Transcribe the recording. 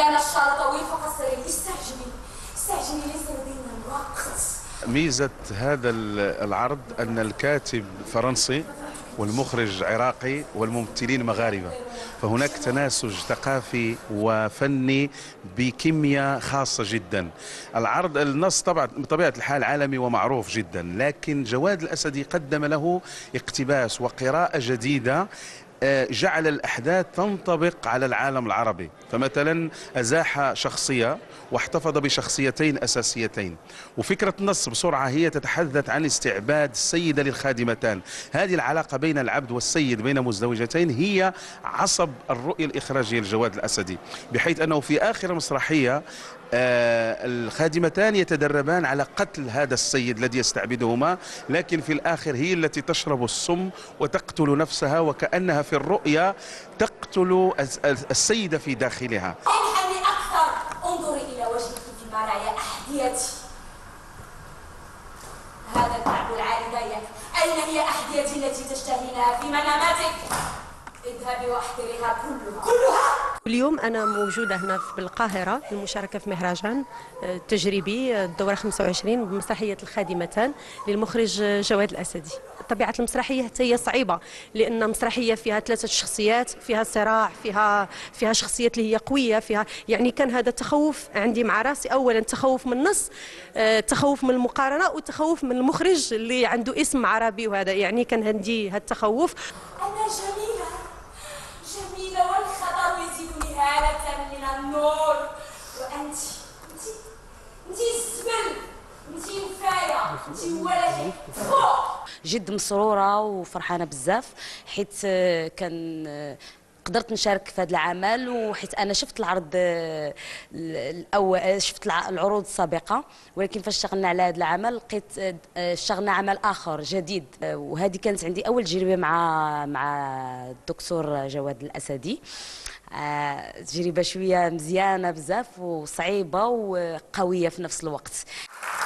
كان الشارع طويل فقصرين. استعجلي ليس لدينا الوقت. ميزة هذا العرض أن الكاتب فرنسي والمخرج عراقي والممثلين مغاربة، فهناك تناسج ثقافي وفني بكمية خاصة جدا. النص طبعا بطبيعة الحال عالمي ومعروف جدا، لكن جواد الأسدي قدم له اقتباس وقراءة جديدة جعل الأحداث تنطبق على العالم العربي. فمثلا أزاح شخصية واحتفظ بشخصيتين أساسيتين. وفكرة النص بسرعة هي تتحدث عن استعباد السيدة للخادمتان. هذه العلاقة بين العبد والسيد بين مزدوجتين هي عصب الرؤية الإخراجية لجواد الأسدي، بحيث أنه في آخر المسرحية الخادمتان يتدربان على قتل هذا السيد الذي يستعبدهما، لكن في الآخر هي التي تشرب السم وتقتل نفسها، وكأنها في الرؤيا تقتل السيدة في داخلها. انحني أكثر، انظري إلى وجهك في مرايا أحذيتي. هذا الكعب العالي ضيق. أين هي أحذيتي التي تشتهينها في مناماتك؟ اذهبي واحضريها كلها. اليوم أنا موجودة هنا بالقاهرة للمشاركة في مهرجان تجريبي الدورة 25 بمسرحية الخادمتان للمخرج جواد الأسدي. طبيعة المسرحية هي صعيبة، لأن مسرحية فيها 3 شخصيات، فيها صراع، فيها شخصيات اللي هي قوية، فيها يعني كان هذا تخوف عندي مع راسي. أولا تخوف من النص، تخوف من المقارنة، وتخوف من المخرج اللي عنده اسم عربي، وهذا يعني كان عندي هذا التخوف. أنا جميلة والخطر يزيدني هالة من النور، وأنت الزبل، أنت نفاية، أنت ولدي فوق. جد مسرورة وفرحانة بزاف، حيت كان قدرت نشارك في هذا العمل، وحيت انا شفت العرض الاول، شفت العروض السابقه، ولكن فاش اشتغلنا على هذا العمل لقيت اشتغلنا عمل اخر جديد، وهذه كانت عندي اول تجربه مع الدكتور جواد الاسدي. تجربه شويه مزيانه بزاف وصعيبه وقويه في نفس الوقت.